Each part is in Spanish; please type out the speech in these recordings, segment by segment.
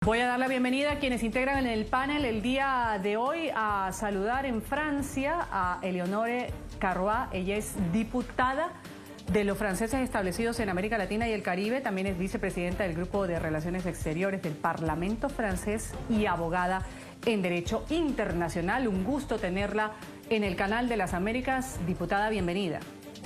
Voy a dar la bienvenida a quienes integran en el panel el día de hoy, a saludar en Francia a Eleonore Carrois. Ella es diputada de los franceses establecidos en América Latina y el Caribe. También es vicepresidenta del Grupo de Relaciones Exteriores del Parlamento francés y abogada en Derecho Internacional. Un gusto tenerla en el Canal de las Américas. Diputada, bienvenida.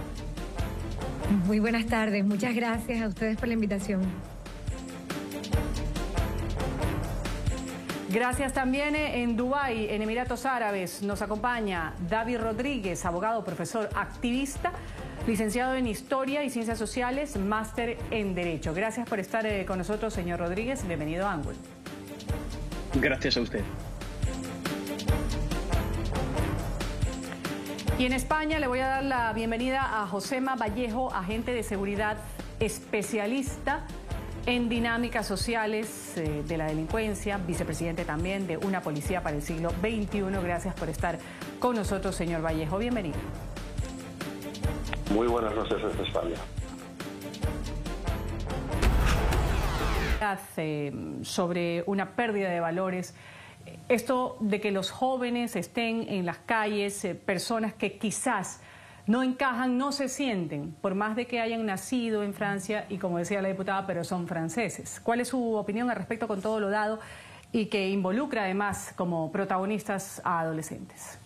Muy buenas tardes. Muchas gracias a ustedes por la invitación. Gracias también en Dubái, en Emiratos Árabes. Nos acompaña David Rodríguez, abogado, profesor, activista, licenciado en Historia y Ciencias Sociales, máster en Derecho. Gracias por estar con nosotros, señor Rodríguez. Bienvenido a Ángulo. Gracias a usted. Y en España le voy a dar la bienvenida a Josema Vallejo, agente de seguridad especialista en dinámicas sociales de la delincuencia, vicepresidente también de Una Policía para el Siglo XXI. Gracias por estar con nosotros, señor Vallejo. Bienvenido. Muy buenas noches desde España. Sobre una pérdida de valores, esto de que los jóvenes estén en las calles, personas que quizás no encajan, no se sienten, por más de que hayan nacido en Francia y, como decía la diputada, pero son franceses. ¿Cuál es su opinión al respecto con todo lo dado y que involucra además como protagonistas a adolescentes?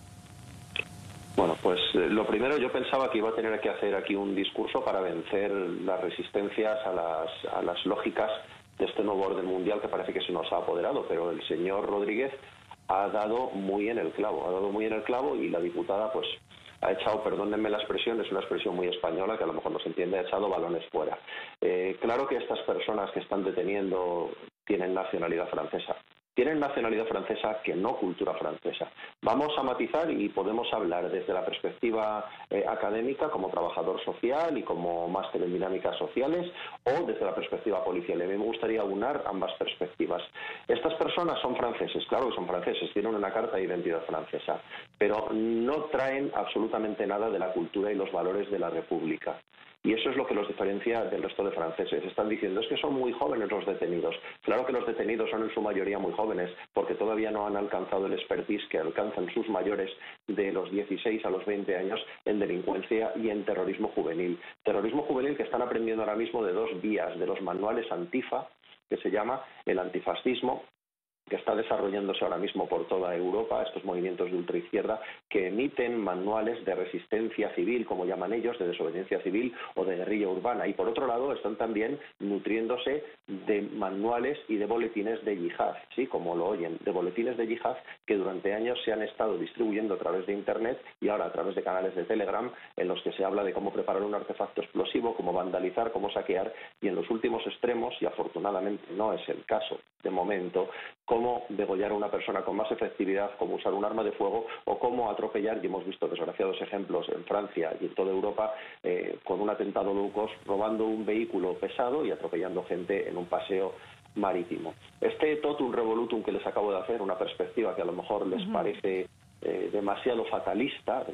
Bueno, pues lo primero, yo pensaba que iba a tener que hacer aquí un discurso para vencer las resistencias a las lógicas de este nuevo orden mundial que parece que se nos ha apoderado, pero el señor Rodríguez ha dado muy en el clavo, y la diputada pues ha echado, perdónenme la expresión, es una expresión muy española que a lo mejor no se entiende, ha echado balones fuera. Claro que estas personas que están deteniendo tienen nacionalidad francesa. Tienen nacionalidad francesa que no cultura francesa. Vamos a matizar y podemos hablar desde la perspectiva académica como trabajador social y como máster en dinámicas sociales, o desde la perspectiva policial. A mí me gustaría aunar ambas perspectivas. Estas personas son franceses, claro que son franceses, tienen una carta de identidad francesa, pero no traen absolutamente nada de la cultura y los valores de la República. Y eso es lo que los diferencia del resto de franceses. Están diciendo, es que son muy jóvenes los detenidos. Claro que los detenidos son en su mayoría muy jóvenes, porque todavía no han alcanzado el expertise que alcanzan sus mayores de los 16 a los 20 años en delincuencia y en terrorismo juvenil. Terrorismo juvenil que están aprendiendo ahora mismo de dos vías, de los manuales Antifa, que se llama el antifascismo, que está desarrollándose ahora mismo por toda Europa, estos movimientos de ultraizquierda que emiten manuales de resistencia civil, como llaman ellos, de desobediencia civil o de guerrilla urbana. Y por otro lado están también nutriéndose de manuales y de boletines de yihad, ¿sí? Como lo oyen, de boletines de yihad que durante años se han estado distribuyendo a través de Internet y ahora a través de canales de Telegram, en los que se habla de cómo preparar un artefacto explosivo, cómo vandalizar, cómo saquear, y en los últimos extremos, y afortunadamente no es el caso de momento, cómo degollar a una persona con más efectividad, cómo usar un arma de fuego o cómo atropellar, y hemos visto desgraciados ejemplos en Francia y en toda Europa, con un atentado low cost, robando un vehículo pesado y atropellando gente en un paseo marítimo. Este totum revolutum que les acabo de hacer, una perspectiva que a lo mejor les parece demasiado fatalista,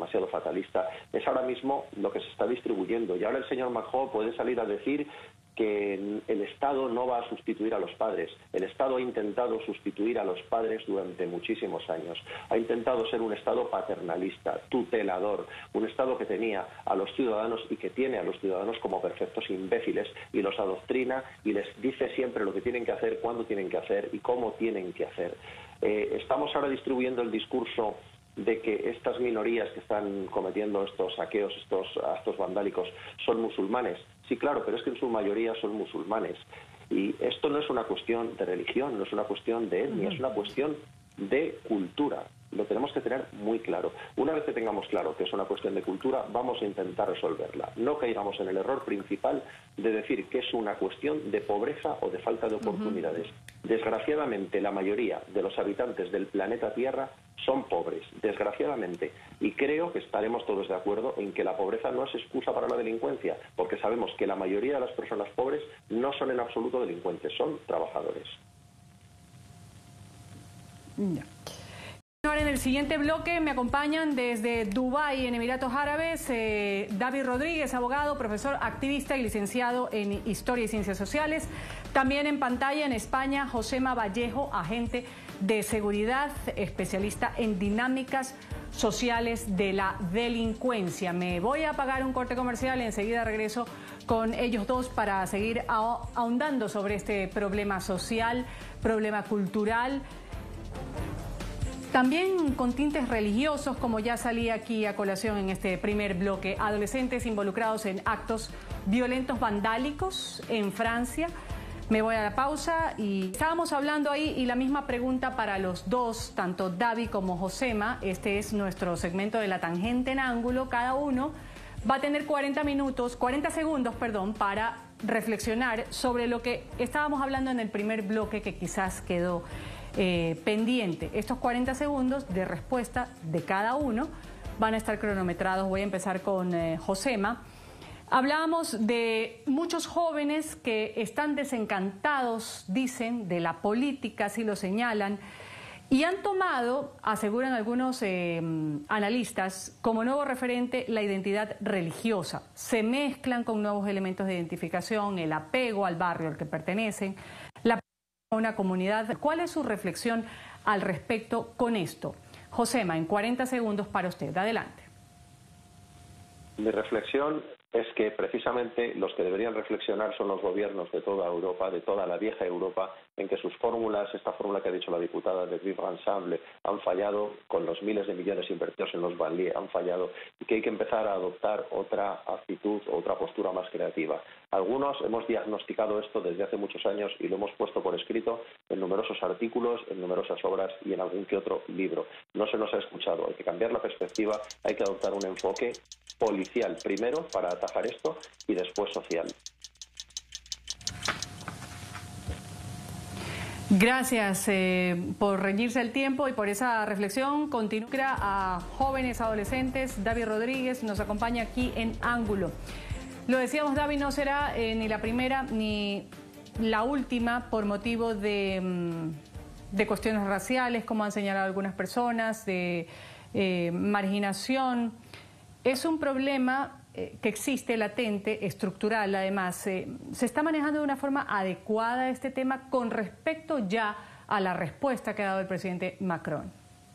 es ahora mismo lo que se está distribuyendo. Y ahora el señor Macron puede salir a decir que el Estado no va a sustituir a los padres. El Estado ha intentado sustituir a los padres durante muchísimos años. Ha intentado ser un Estado paternalista, tutelador, un Estado que tenía a los ciudadanos y que tiene a los ciudadanos como perfectos imbéciles y los adoctrina y les dice siempre lo que tienen que hacer, cuándo tienen que hacer y cómo tienen que hacer. Estamos ahora distribuyendo el discurso de que estas minorías que están cometiendo estos saqueos, estos actos vandálicos, son musulmanes. Sí, claro, pero es que en su mayoría son musulmanes. Y esto no es una cuestión de religión, no es una cuestión de etnia, es una cuestión de cultura. Lo tenemos que tener muy claro. Una vez que tengamos claro que es una cuestión de cultura, vamos a intentar resolverla. No caigamos en el error principal de decir que es una cuestión de pobreza o de falta de oportunidades. Desgraciadamente, la mayoría de los habitantes del planeta Tierra son pobres, desgraciadamente. Y creo que estaremos todos de acuerdo en que la pobreza no es excusa para la delincuencia, porque sabemos que la mayoría de las personas pobres no son en absoluto delincuentes, son trabajadores. Ya. Ahora en el siguiente bloque me acompañan desde Dubái, en Emiratos Árabes, David Rodríguez, abogado, profesor, activista y licenciado en Historia y Ciencias Sociales. También en pantalla en España, Josema Vallejo, agente de seguridad, especialista en dinámicas sociales de la delincuencia. Me voy a pagar un corte comercial y enseguida regreso con ellos dos para seguir ahondando sobre este problema social, problema cultural, también con tintes religiosos, como ya salía aquí a colación en este primer bloque. Adolescentes involucrados en actos violentos vandálicos en Francia. Me voy a la pausa y estábamos hablando ahí y la misma pregunta para los dos, tanto Davi como Josema. Este es nuestro segmento de La Tangente en Ángulo. Cada uno va a tener 40 segundos, para reflexionar sobre lo que estábamos hablando en el primer bloque que quizás quedó pendiente. Estos 40 segundos de respuesta de cada uno van a estar cronometrados. Voy a empezar con Josema. Hablábamos de muchos jóvenes que están desencantados, dicen, de la política, así lo señalan, y han tomado, aseguran algunos analistas, como nuevo referente la identidad religiosa. Se mezclan con nuevos elementos de identificación, el apego al barrio al que pertenecen, la a una comunidad. ¿Cuál es su reflexión al respecto con esto? Josema, en 40 segundos para usted. Adelante. Mi reflexión es que precisamente los que deberían reflexionar son los gobiernos de toda Europa, de toda la vieja Europa, en que sus fórmulas, esta fórmula que ha dicho la diputada de Vivre Ensemble, han fallado con los miles de millones invertidos en los banlieues, han fallado, y que hay que empezar a adoptar otra actitud, otra postura más creativa. Algunos hemos diagnosticado esto desde hace muchos años y lo hemos puesto por escrito en numerosos artículos, en numerosas obras y en algún que otro libro. No se nos ha escuchado, hay que cambiar la perspectiva, hay que adoptar un enfoque policial primero para atajar esto y después social. Gracias por reñirse el tiempo y por esa reflexión. Continúa a jóvenes, adolescentes. Davi Rodríguez nos acompaña aquí en Ángulo. Lo decíamos, Davi no será ni la primera ni la última por motivo de cuestiones raciales, como han señalado algunas personas, de marginación. Es un problema que existe latente, estructural además. ¿Se está manejando de una forma adecuada este tema con respecto ya a la respuesta que ha dado el presidente Macron?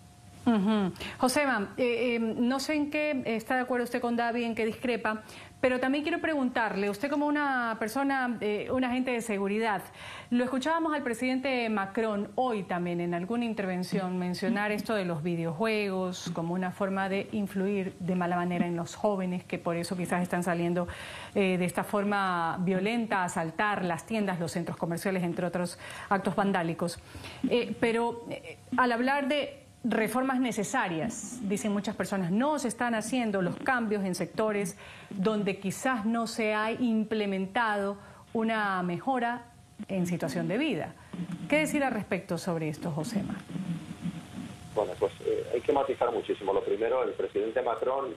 Josema, no sé en qué está de acuerdo usted con Davi, en qué discrepa, pero también quiero preguntarle, usted como una persona, un agente de seguridad, lo escuchábamos al presidente Macron hoy también en alguna intervención mencionar esto de los videojuegos como una forma de influir de mala manera en los jóvenes, que por eso quizás están saliendo de esta forma violenta a asaltar las tiendas, los centros comerciales, entre otros actos vandálicos. Pero al hablar de reformas necesarias, dicen muchas personas, no se están haciendo los cambios en sectores donde quizás no se ha implementado una mejora en situación de vida. ¿Qué decir al respecto sobre esto, Josema? Bueno, pues hay que matizar muchísimo. Lo primero, el presidente Macron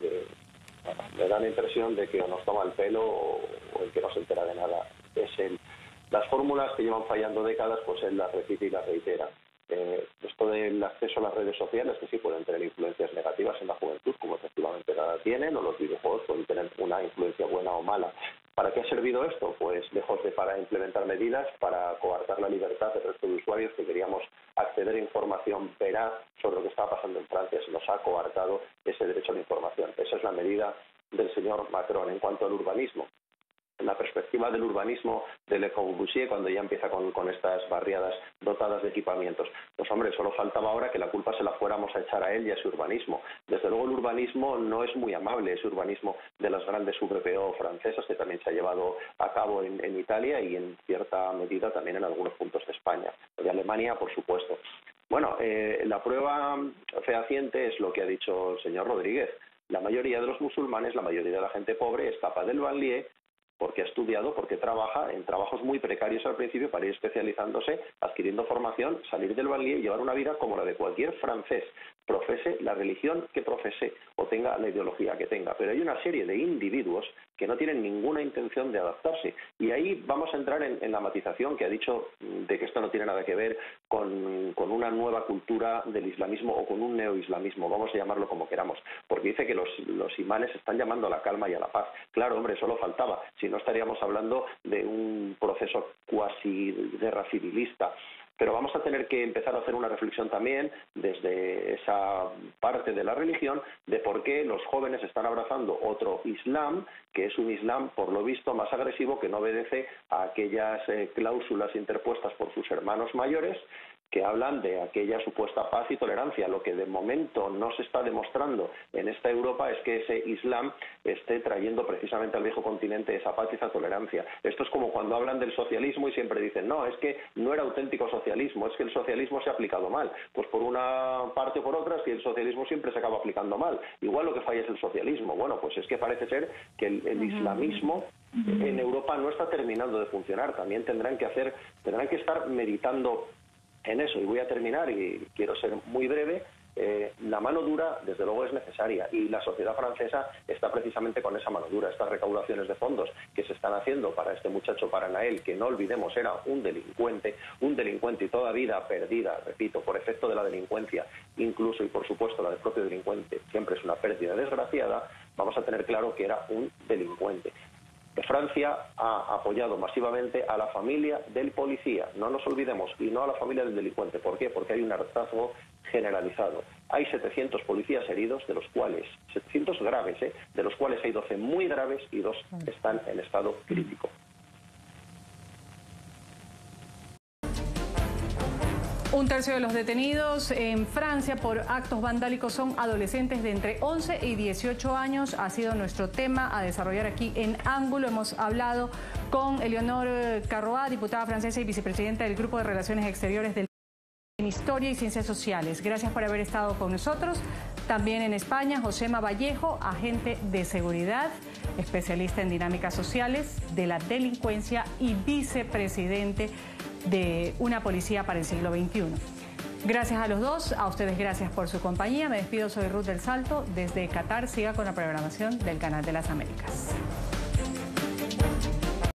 me da la impresión de que o nos toma el pelo o el que no se entera de nada. Es él. Las fórmulas que llevan fallando décadas, pues él las repite y las reitera. Esto del acceso a las redes sociales, que sí pueden tener influencias negativas en la juventud, como efectivamente la tienen, o los videojuegos pueden tener una influencia buena o mala. ¿Para qué ha servido esto? Pues lejos de para implementar medidas para coartar la libertad del resto de usuarios que queríamos acceder a información veraz sobre lo que estaba pasando en Francia, se nos ha coartado ese derecho a la información. Esa es la medida del señor Macron. En cuanto al urbanismo, en la perspectiva del urbanismo de Le Corbusier, cuando ya empieza con estas barriadas dotadas de equipamientos, pues hombre, solo faltaba ahora que la culpa se la fuéramos a echar a él y a su urbanismo. Desde luego el urbanismo no es muy amable, ese urbanismo de las grandes VPO francesas que también se ha llevado a cabo en Italia y en cierta medida también en algunos puntos de España, de Alemania por supuesto. Bueno, la prueba fehaciente es lo que ha dicho el señor Rodríguez. La mayoría de los musulmanes, la mayoría de la gente pobre escapa del banlieue porque ha estudiado, porque trabaja en trabajos muy precarios al principio para ir especializándose, adquiriendo formación, salir del banlieue y llevar una vida como la de cualquier francés. profese la religión que profese o tenga la ideología que tenga. Pero hay una serie de individuos que no tienen ninguna intención de adaptarse. Y ahí vamos a entrar en la matización que ha dicho de que esto no tiene nada que ver con una nueva cultura del islamismo o con un neoislamismo, vamos a llamarlo como queramos, porque dice que los imanes están llamando a la calma y a la paz. Claro, hombre, solo faltaba, si no estaríamos hablando de un proceso cuasi guerra civilista. Pero vamos a tener que empezar a hacer una reflexión también desde esa parte de la religión de por qué los jóvenes están abrazando otro islam, que es un islam por lo visto más agresivo, que no obedece a aquellas cláusulas interpuestas por sus hermanos mayores, que hablan de aquella supuesta paz y tolerancia. Lo que de momento no se está demostrando en esta Europa es que ese Islam esté trayendo precisamente al viejo continente esa paz y esa tolerancia. Esto es como cuando hablan del socialismo y siempre dicen, no, es que no era auténtico socialismo, es que el socialismo se ha aplicado mal. Pues por una parte o por otra, si el socialismo siempre se acaba aplicando mal. Igual lo que falla es el socialismo. Bueno, pues es que parece ser que el islamismo en Europa no está terminando de funcionar. También tendrán que estar meditando en eso. Y voy a terminar, y quiero ser muy breve. La mano dura, desde luego, es necesaria, y la sociedad francesa está precisamente con esa mano dura. Estas recaudaciones de fondos que se están haciendo para este muchacho, para Nael, que no olvidemos era un delincuente y toda vida perdida, repito, por efecto de la delincuencia, incluso y por supuesto la del propio delincuente, siempre es una pérdida desgraciada. Vamos a tener claro que era un delincuente. Francia ha apoyado masivamente a la familia del policía, no nos olvidemos, y no a la familia del delincuente. ¿Por qué? Porque hay un hartazgo generalizado. Hay 700 policías heridos, de los cuales, 700 graves, de los cuales hay 12 muy graves y 2 están en estado crítico. Un tercio de los detenidos en Francia por actos vandálicos son adolescentes de entre 11 y 18 años. Ha sido nuestro tema a desarrollar aquí en Ángulo. Hemos hablado con Eleonore Carroa, diputada francesa y vicepresidenta del Grupo de Relaciones Exteriores del en Historia y Ciencias Sociales. Gracias por haber estado con nosotros. También en España, Josema Vallejo, agente de seguridad, especialista en dinámicas sociales de la delincuencia y vicepresidente de una policía para el siglo XXI. Gracias a los dos, a ustedes gracias por su compañía. Me despido, soy Ruth del Salto, desde Qatar. Siga con la programación del Canal de las Américas.